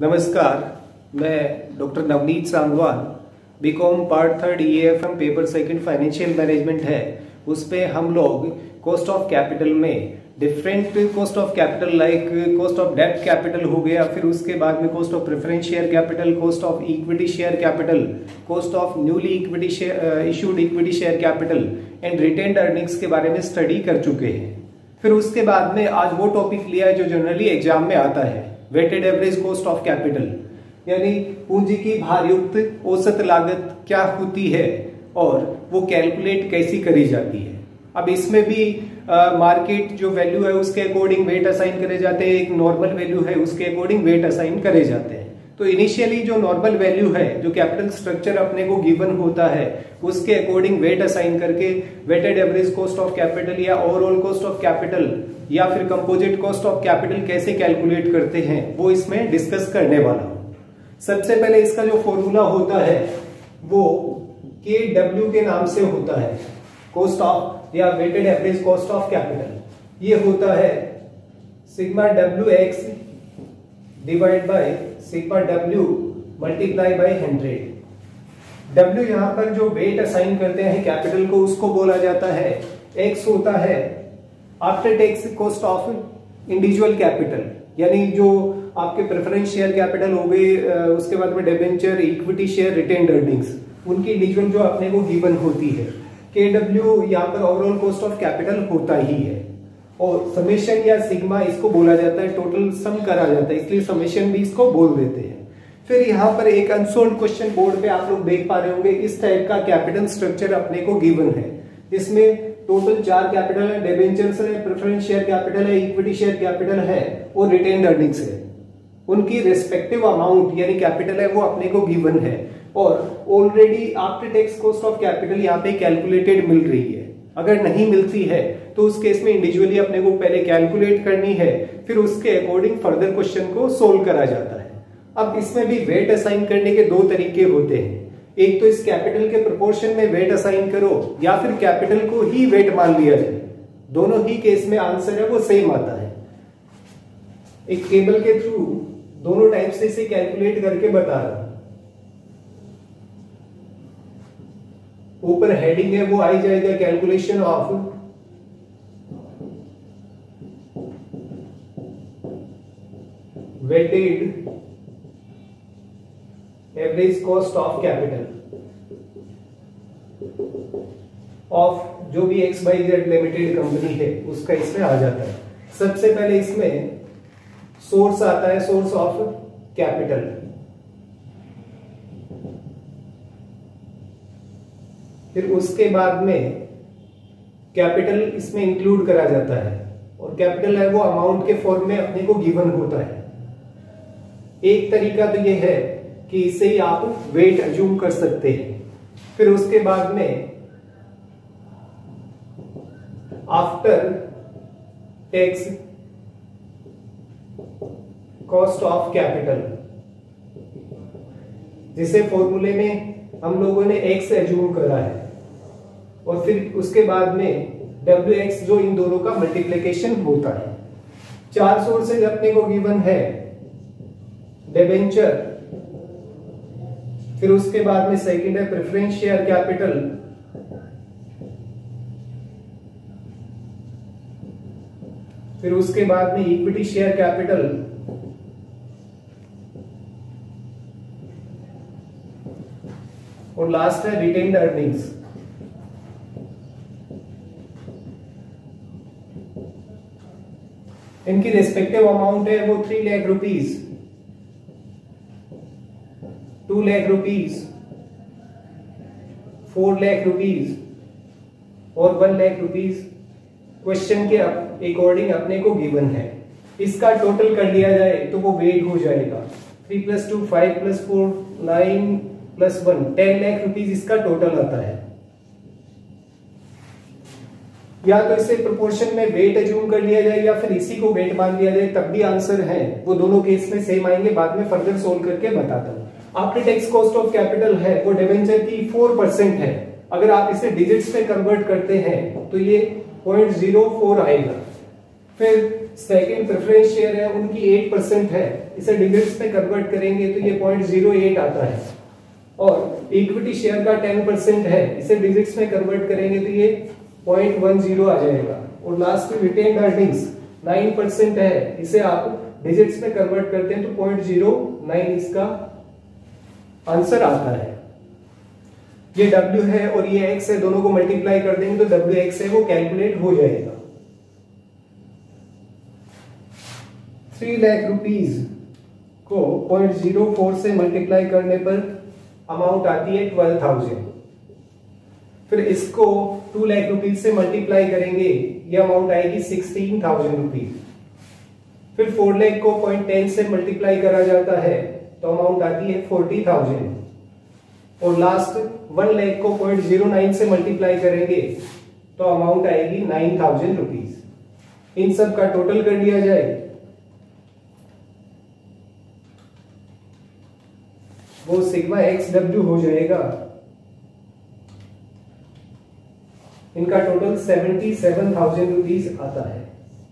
नमस्कार, मैं doctor Navneet Sangwan, BCom part 3 EAFM paper second financial management है। उस पे हम लोग कॉस्ट ऑफ कैपिटल में different cost of capital like cost of डेब्ट कैपिटल हो गया, फिर उसके बाद में cost of preference share capital, cost of equity share capital, cost of newly equity issued equity share capital and retained earnings के बारे में स्टडी कर चुके हैं। फिर उसके बाद में आज वो टॉपिक लिया है जो जनरली एग्जाम में आता है, weighted average cost of capital, यानी पूंजी की भारयुक्त औसत लागत क्या होती है और वो कैलकुलेट कैसी करी जाती है। अब इसमें भी मार्केट जो वैल्यू है उसके अकॉर्डिंग वेट असाइन करे जाते हैं, एक नॉर्मल वैल्यू है उसके अकॉर्डिंग वेट असाइन करे जाते हैं। तो इनिशियली जो नॉर्मल वैल्यू है, जो कैपिटल स्ट्रक्चर अपने को गिवन होता है, उसके अकॉर्डिंग वेट असाइन करके weighted average cost of capital या ओवरऑल कॉस्ट ऑफ कैपिटल या फिर कंपोजिट कॉस्ट ऑफ कैपिटल कैसे कैलकुलेट करते हैं वो इसमें डिस्कस करने वाला हूं। सबसे पहले इसका जो फॉर्मूला होता है वो KW के नाम से होता है, कॉस्ट ऑफ या weighted average cost of capital. ये होता है sigma WX divide by sigma W multiply by 100। W यहां पर जो वेट असाइन करते हैं कैपिटल को उसको बोला जाता है। X होता है after tax cost of individual capital, यानी जो आपके प्रेफरेंस शेयर कैपिटल हो गए, उसके बाद में debenture, equity share, retained earnings, उनकी इंडिविजुअल जो अपने को गिवन होती है। KW यहाँ पर ओवरऑल कॉस्ट ऑफ कैपिटल होता ही है। और समेशन या सिग्मा इसको बोला जाता है, टोटल सम करा जाता है, इसलिए समेशन भी इसको बोल देते हैं। फिर यहाँ पर एक अनसोल्ड क्वेश्चन बोर्ड पे आप लोग देख पा रहे होंगे, इस टाइप का कैपिटल स्ट्रक्चर अपने को गिवन है, जिसमें टोटल 4 कैपिटल है, डिबेंचर्स है, प्रेफरेंस शेयर कैपिटल है, इक्विटी शेयर कैपिटल है और रिटेन्ड अर्निंग्स है। उनकी रेस्पेक्टिव अमाउंट यानी कैपिटल है वो अपने को गिवन है और already after tax cost of capital यहाँ पे कैलकुलेटेड मिल रही है। अगर नहीं मिलती है तो उस केस में इंडिविजुअली अपने को पहले कैलकुलेट करनी है, फिर उसके अकॉर्डिंग फर्दर क्वेश्चन को सोल्व करा जाता है। अब इसमें भी वेट असाइन करने के 2 तरीके होते हैं, एक तो इस कैपिटल के प्रोपोर्शन में वेट असाइन करो या फिर कैपिटल को ही वेट मान लिया जाए। दोनों ही केस में आंसर है वो सेम आता है। एक टेबल के थ्रू दोनों टाइप से इसे कैलकुलेट करके बता रहा हूं। ऊपर हेडिंग है वो आई जाएगा calculation of weighted average cost of capital of जो भी XYZ लिमिटेड कंपनी है उसका इसमें आ जाता है। सबसे पहले इसमें सोर्स आता है, सोर्स ऑफ कैपिटल। फिर उसके बाद में कैपिटल इसमें इंक्लूड करा जाता है और कैपिटल है वो अमाउंट के फॉर्म में अपने को गिवन होता है। एक तरीका तो ये है कि इसे ही आप वेट अज्यूम कर सकते हैं। फिर उसके बाद में after tax cost of capital, जिसे फॉर्मूले में हम लोगों ने X अज्यूम करा है, और फिर उसके बाद में WX जो इन दोनों का मल्टीप्लिकेशन होता है। 4 सोर्सेज अपने को गिवन है, डिबेंचर, फिर उसके बाद में सेकंड है प्रेफरेंस शेयर कैपिटल, फिर उसके बाद में इक्विटी शेयर कैपिटल, और लास्ट है रिटेन्ड अर्निंग्स। इनकी रेस्पेक्टिव अमाउंट है वो 3 lakh rupees, 2 lakh rupees, 4 lakh rupees और 1 लाख रुपीज क्वेश्चन के अकॉर्डिंग अपने को गिवन है। इसका टोटल कर लिया जाए तो वो वेट हो जाएगा 3 + 2 5 + 4 9 + 1 10 लाख रुपीज इसका टोटल आता है। या तो इसे प्रोपोर्शन में वेट अज्यूम कर लिया जाए या फिर इसी को वेट मान लिया जाए, तब भी आंसर है वो दोनों केस में सेम आएंगे। बाद में फर्दर सोल्व करके बताता हूं। After tax cost of capital है वो डिबेंचर की 4% है। अगर आप इसे डिजिट्स में कन्वर्ट करते हैं तो ये 0.04 आएगा। फिर सेकंड प्रेफरेंस शेयर है उनकी 8% है, इसे डिजिट्स में कन्वर्ट करेंगे तो ये 0.08 आता है, और इक्विटी शेयर का 10% है, इसे डिजिट्स में कन्वर्ट करेंगे तो ये 0.10 आ जाएगा, और लास्ट में रिटेन्ड अर्निंग्स 9% है, इसे आप डिजिट्स में कन्वर्ट करते हैं तो 0.09 इसका आंसर आता है। ये W है और ये X है, दोनों को मल्टीप्लाई कर देंगे तो WX है वो कैलकुलेट हो जाएगा। 3 लाख रुपीज को 0.04 से मल्टीप्लाई करने पर अमाउंट आती है 12,000। फिर इसको 2 लाख रुपीज से मल्टीप्लाई करेंगे, ये अमाउंट आएगी 16,000 रुपीज। फिर 4 लाख को 0.10 से मल्टीप्लाई करा जाता है तो अमाउंट आती है 40,000, और लास्ट 1 लाख को 0.09 से मल्टीप्लाई करेंगे तो अमाउंट आएगी 9,000 रुपीज। इन सब का टोटल कर लिया जाए, वो सिग्मा XW हो जाएगा। इनका टोटल 77,000 रुपीज आता है।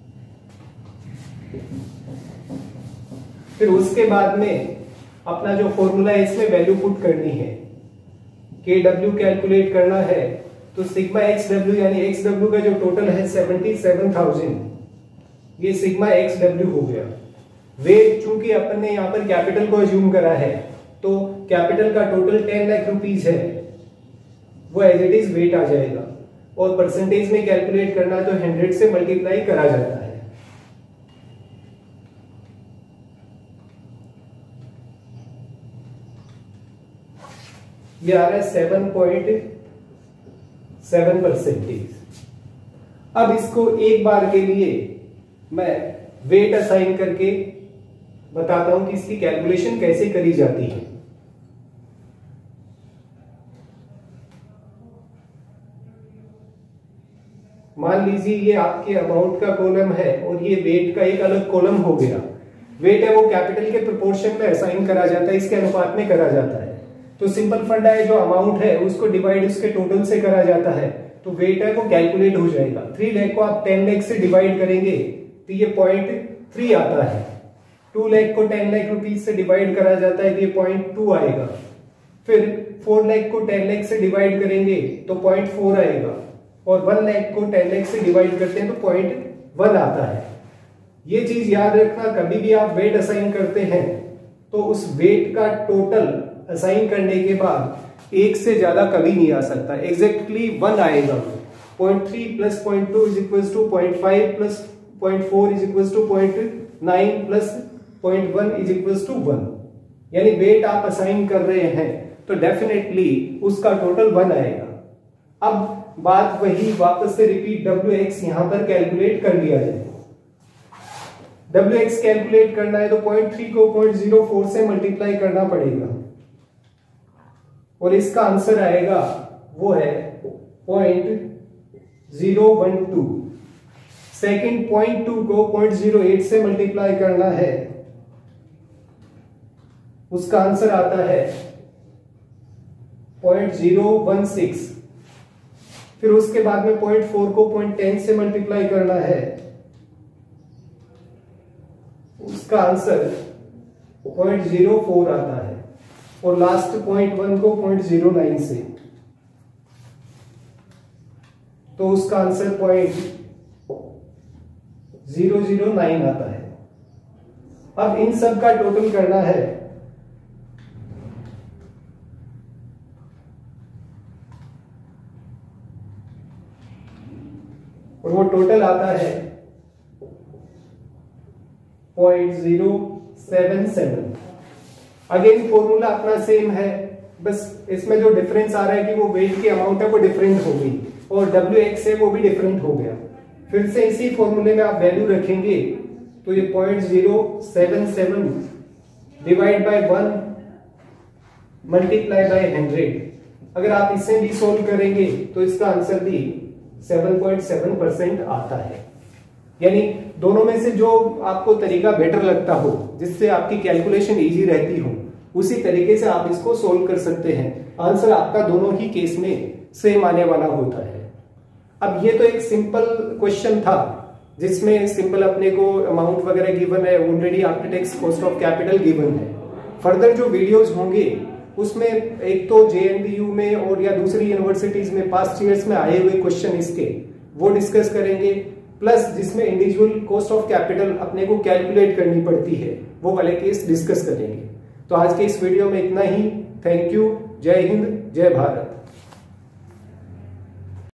फिर उसके बाद में अपना जो फॉर्मूला है इसमें वैल्यू पुट करनी है, KW कैलकुलेट करना है, तो सिग्मा XW यानी XW का जो टोटल है 77,000, ये सिग्मा XW हो गया। वेट चूंकि अपन ने यहाँ पर कैपिटल को अज्यूम करा है तो कैपिटल का टोटल 10 लाख रुपीज है, वो एज इट इज वेट आ जाएगा, और परसेंटेज में कैलकुलेट करना तो 100 से मल्टीप्लाई करा जाता है। ये आ रहा है 7.7%। अब इसको एक बार के लिए मैं वेट असाइन करके बताता हूं कि इसकी कैलकुलेशन कैसे करी जाती है। मान लीजिए ये आपके अमाउंट का कॉलम है और ये वेट का एक अलग कॉलम हो गया। वेट है वो कैपिटल के प्रोपोर्शन में असाइन करा जाता है, इसके अनुपात में करा जाता है। तो सिंपल फंडा है, जो अमाउंट है उसको डिवाइड उसके टोटल से करा जाता है, तो वेट है वो कैलकुलेट हो जाएगा। 3 लाख को आप 10 लाख से डिवाइड करेंगे तो ये 0.3 आता है। 2 लाख को 10 लाख रुपीज से डिवाइड करा जाता है तो ये 0.2 आएगा। फिर 4 लाख को 10 लाख से डिवाइड करेंगे तो 0.4 आएगा, और 1 लाख को 10 लाख से डिवाइड करते हैं तो 0.1 आता है। ये चीज याद रखना, कभी भी आप वेट असाइन करते हैं तो उस वेट का टोटल असाइन करने के बाद एक से ज्यादा कभी नहीं आ सकता, एग्जैक्टली 1 आएगा। 0.3 plus 0.2 is equal to 0.5 plus 0.4 is equal to 0.9 plus 0.1 is equal to 1। यानी वेट आप असाइन कर रहे हैं तो डेफिनेटली उसका टोटल 1 आएगा। अब बात वही वापस से रिपीट, WX यहां पर कैलकुलेट कर लिया जाए। WX कैलकुलेट करना है तो 0.3 को 0.04 से मल्टीप्लाई करना पड़ेगा, और इसका आंसर आएगा वो है 0.012। सेकंड 0.2 को 0.08 से मल्टीप्लाई करना है, उसका आंसर आता है 0.016। फिर उसके बाद में 0.4 को 0.10 से मल्टीप्लाई करना है, उसका आंसर 0.04 आता है, और लास्ट 0.1 को 0.09 से, तो उसका आंसर 0.009 आता है। अब इन सब का टोटल करना है, और वो टोटल आता है 0.077। अगेन फॉर्मूला अपना सेम है, बस इसमें जो डिफरेंस आ रहा है कि वो वेट की अमाउंट है वो डिफरेंट हो गई, और WX है वो भी डिफरेंट हो गया। फिर से इसी फॉर्मूले में आप वैल्यू रखेंगे तो ये 0.077 डिवाइड बाय 1 मल्टीप्लाई बाय 100। अगर आप इसे भी सोल्व करेंगे तो इसका आंसर भी 7.7% आता है। यानी दोनों में से जो आपको तरीका बेटर लगता हो, जिससे आपकी कैलकुलेशन इजी रहती हो, उसी तरीके से आप इसको सोल्व कर सकते हैं। आंसर आपका दोनों ही केस में सेम आने वाला होता है। अब ये तो एक सिंपल क्वेश्चन था, जिसमें सिंपल अपने को अमाउंट वगैरह गिवन है, already after tax cost of capital given है। फर्दर जो वीडियोस होंगे उसमें एक तो JNBU में और या दूसरी यूनिवर्सिटीज में पास्ट ईयर्स में आए हुए क्वेश्चन इसके वो डिस्कस करेंगे, प्लस जिसमें इंडिविजुअल कॉस्ट ऑफ कैपिटल अपने को कैलकुलेट करनी पड़ती है वो वाले केस डिस्कस करेंगे। तो आज के इस वीडियो में इतना ही। Thank you. जय हिंद, जय भारत।